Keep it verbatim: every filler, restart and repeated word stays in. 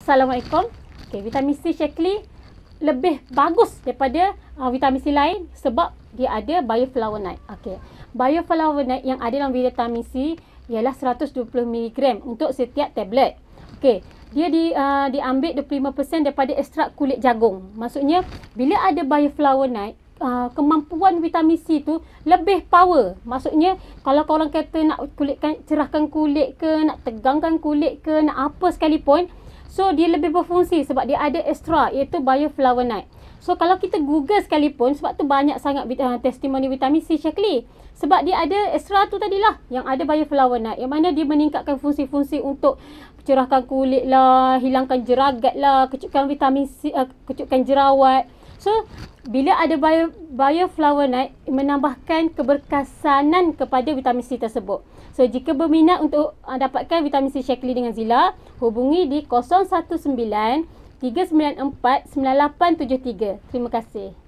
Assalamualaikum. Okay, vitamin C Shaklee lebih bagus daripada uh, vitamin C lain sebab dia ada bioflavonoid. Okey. Bioflavonoid yang ada dalam vitamin C ialah seratus dua puluh miligram untuk setiap tablet. Okey. Dia di uh, diambil dua puluh lima peratus daripada ekstrak kulit jagung. Maksudnya bila ada bioflavonoid, Uh, kemampuan vitamin C tu lebih power. Maksudnya kalau korang kata nak kulitkan, cerahkan kulit ke, nak tegangkan kulit ke, nak apa sekalipun, so dia lebih berfungsi sebab dia ada ekstra iaitu bioflavonoid. So kalau kita google sekalipun, sebab tu banyak sangat uh, testimoni vitamin C Shaklee, sebab dia ada ekstra tu tadilah yang ada bioflavonoid, yang mana dia meningkatkan fungsi-fungsi untuk cerahkan kulit lah, hilangkan jeragat lah, kecutkan vitamin C, uh, kecutkan jerawat. So, bila ada bio, bioflavonoid menambahkan keberkesanan kepada vitamin C tersebut. So, jika berminat untuk uh, dapatkan vitamin C Shaklee dengan Zila, hubungi di kosong satu sembilan tiga sembilan empat sembilan lapan tujuh tiga. Terima kasih.